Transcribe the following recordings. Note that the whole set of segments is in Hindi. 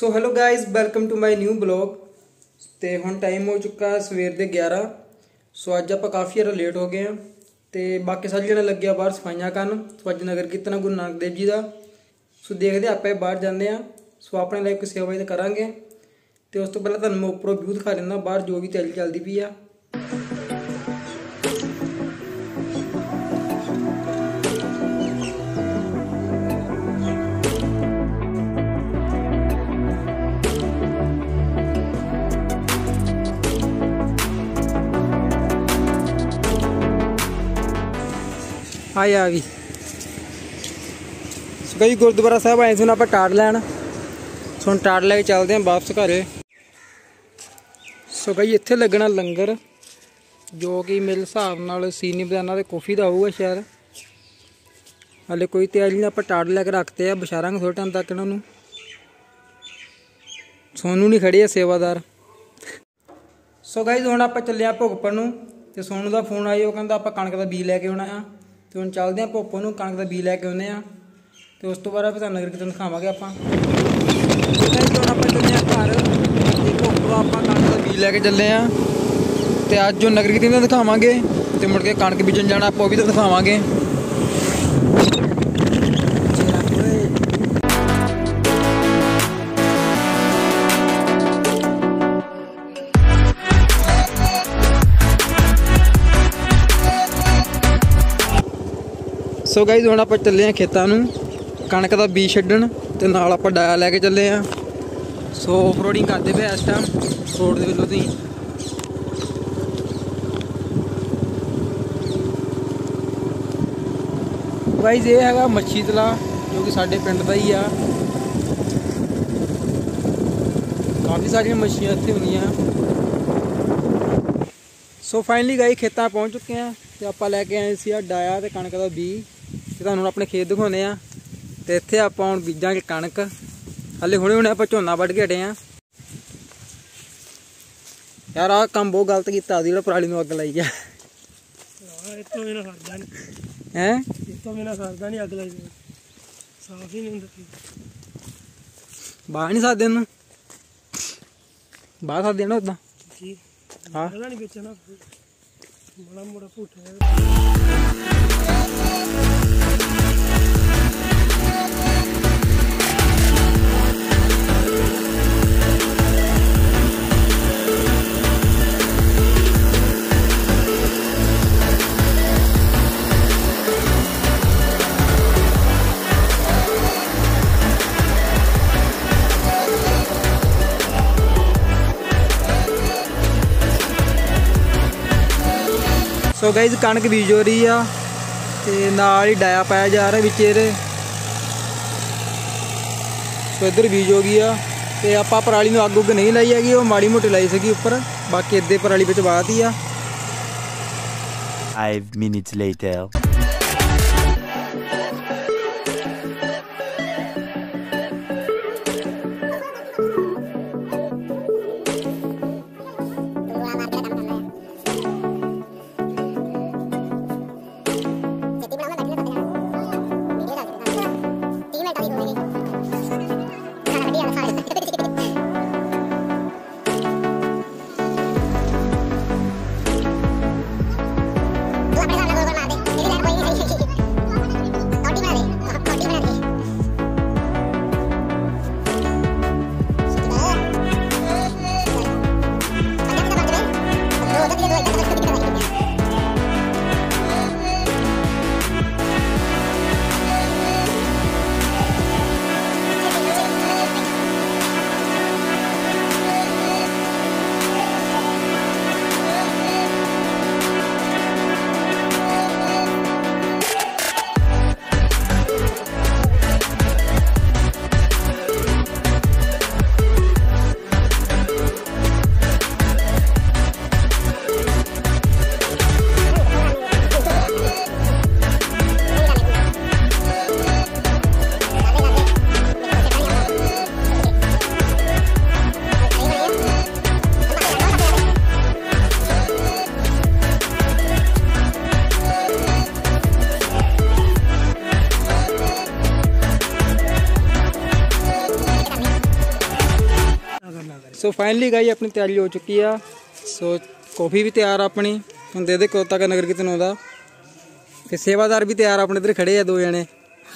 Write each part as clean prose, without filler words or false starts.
So hello guys welcome to my new blog. तो हम टाइम हो चुका सवेर के 11। सो अज आप काफ़ी ज़्यादा लेट हो गए हैं। तो बाकी सारे जने लगे बाहर सफाइयां करन। सो अज नगर कीर्तन गुरु नानक देव जी का। सो देखते आप बाहर जाने। सो अपने लाइफ की सेवा तो करा। तो उस तो पहले तुम मैं उपरों व्यू दिखा देना बाहर जो भी तैयारी चलती पई आ। आ गई कई गुरुद्वारा साहब आए थे आप टाट लैन। सो हम टाट लैके चलते हैं वापस घरे। सो कई इत्थे लगना लंगर जो कि मेरे हिसाब नाल सीनी बदाना कॉफ़ी का होगा शायद। हाले कोई तैयारी नहीं। आप टाट लैके रखते हैं बछारांगे थोड़े टाइम तक इन्होंने। सोनू नहीं खड़े है सेवादार। सो गाइस हुण आप चले भुगपण नूं ते सोनू का फोन आया। कहता आप कणक का बीज लैके आना। तो हम चलते हैं भोपो नूं कणक का बीज लैके आने। तो उस तो बाद फिर नगर कीर्तन दिखावांगे आप। आप चले घर भोपो आप कणक का बीज लैके चले। तो अज जो नगर कीर्तन दिखावांगे तो मुड़ के कणक बीजन जाना आप भी तो दिखावांगे। सो गाइस हुण आप चले खेतों में कणक का बीज छड्डण ते नाल आप डाया लैके चले। सो ऑफ रोडिंग करते पे इस टाइम रोड के वलों। गाइस ये है मच्छी तला जो कि साडे पिंड का ही आ। काफ़ी सारिया मच्छियाँ इत्थे होंदियां। सो फाइनली गाइस खेतों पहुँच चुके हैं। तो आप लैके आए सी डाया तो कणक का बीज। तुहानूं अपने खेत दिखाने। तो इत्थे आप हुण बीजांगे कणक। हले हुणे आप झोना वढ के हटे। यार आ काम बहुत गलत किया जो पराली नूं अग लाई है। बाह नहीं सकते इनू बाह सकते ना उदा। हाँ सो गाइस कणक बीज हो रही आ ते नाल ही डाया पाया जा रहा बिच इहदे। सो इधर बीज हो गई आ। ते आपां पराली नूं अग उग नहीं लाई हैगी। वो माड़ी मोटी लाई सी उपर बाकी इद्दे पराली विच बाहती आ। 5 minutes later so finally guys अपनी तैयारी हो चुकी है। सो कॉफ़ी भी तैयार अपनी हम दे दे कदों तक नगर कीर्तन आउंदा ते सेवादार भी तैयार अपने इधर खड़े हैं 2 जने।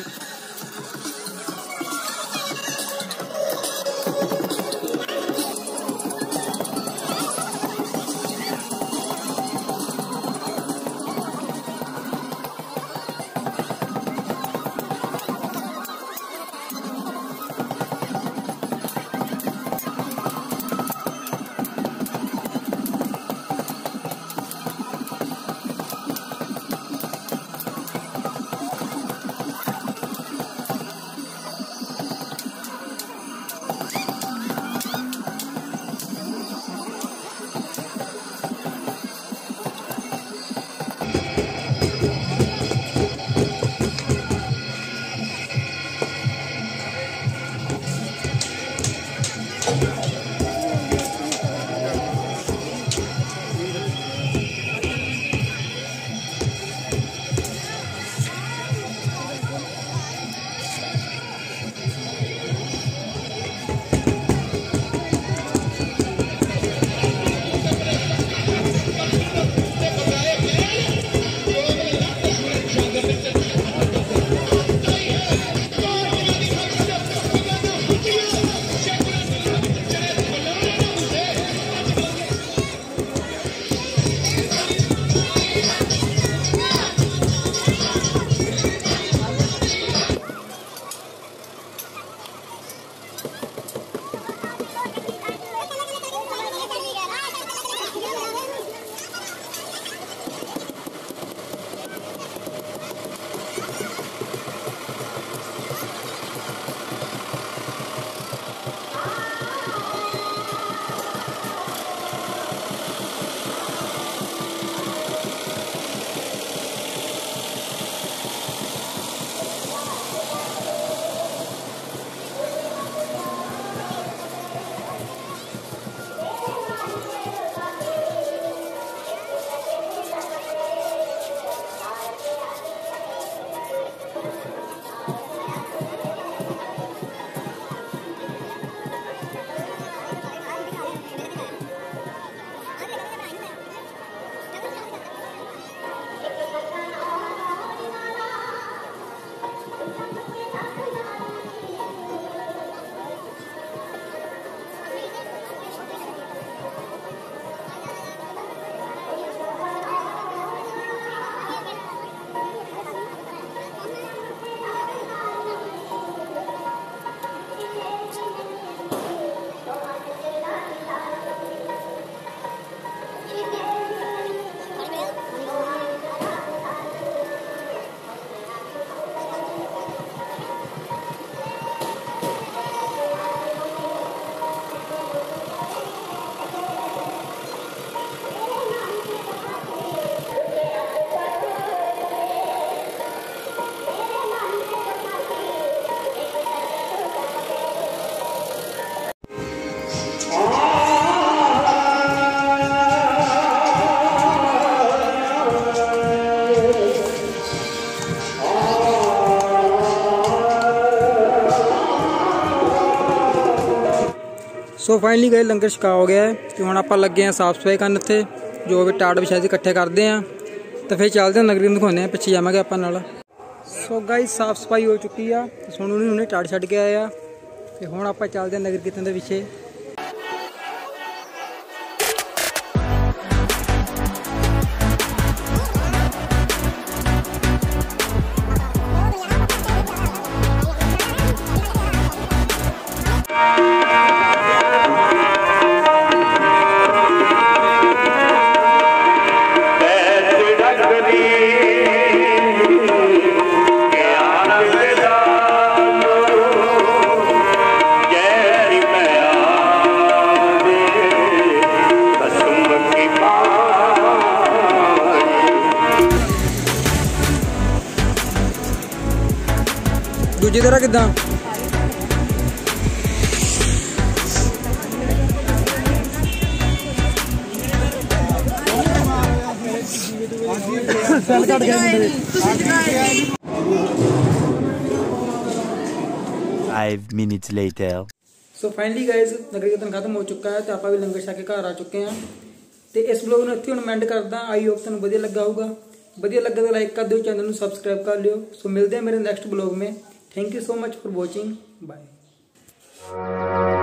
सो फाइनली गए लंगर छका हो गया है तो हम आप लगे हैं साफ सफाई करन इत्थे जो भी टाट विछाए इकट्ठे करते हैं तो फिर चलते हैं नगरी दिखाने पिछे जावांगे आपां नाल। सो गाइस साफ सफाई हो चुकी है तो सोनू ने उन्हें टाट छड्ड के आया तो हुण आपां चलते हैं नगर कीर्तन दे पिछे। दूजी तरह किदा Five minutes later. So finally guys नगर कीर्तन खत्म हो चुका है तो आप भी लंगर छक के घर आ चुके हैं। तो इस ब्लॉग में इत्थे हुण एंड करदा। आई होप तुहानूं वधिया लगा होगा। वधिया लगा तो लाइक कर दिओ, चैनल नूं सबसक्राइब कर लिओ। सो मिलते हैं मेरे नेक्स्ट ब्लॉग में। Thank you so much for watching. Bye.